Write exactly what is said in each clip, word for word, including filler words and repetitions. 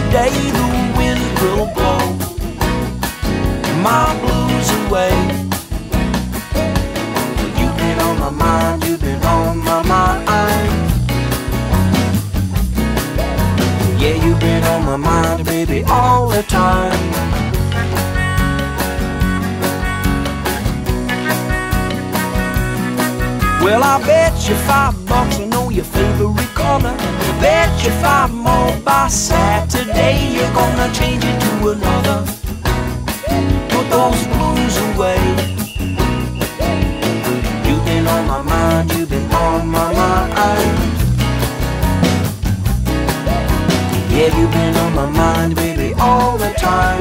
Saturday the wind will blow my blues away. You've been on my mind, you've been on my mind. Yeah, you've been on my mind, baby, all the time. Well, I bet you five bucks I know your favorite color. Bet you five more by Saturday you're gonna change it to another. Put those blues away. You've been on my mind, you've been on my mind. Yeah, you've been on my mind, baby, all the time.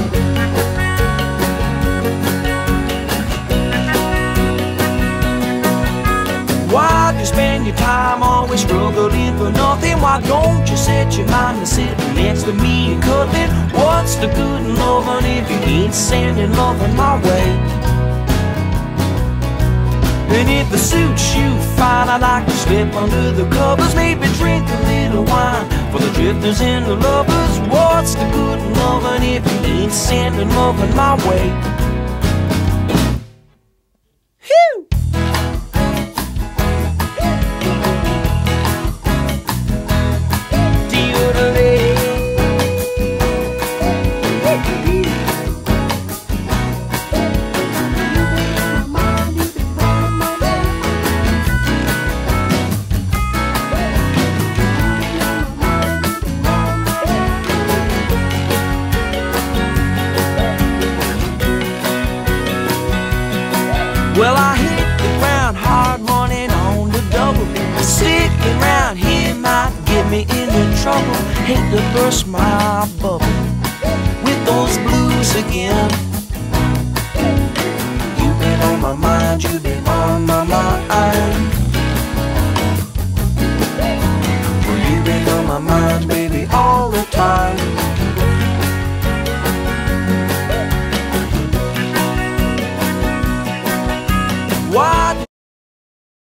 Why do you spend your time always struggling for nothing? Why don't you set your mind to sitting next to me and cuddling? What's the good in loving if you ain't sending loving my way? And if it suits you fine, I'd like to slip under the covers, maybe drink a little wine for the drifters and the lovers. What's the good in loving if you ain't sending loving my way? Well, I hit the ground hard running on the double. Sticking around here might get me into trouble. Hate to burst my bubble with those blues again.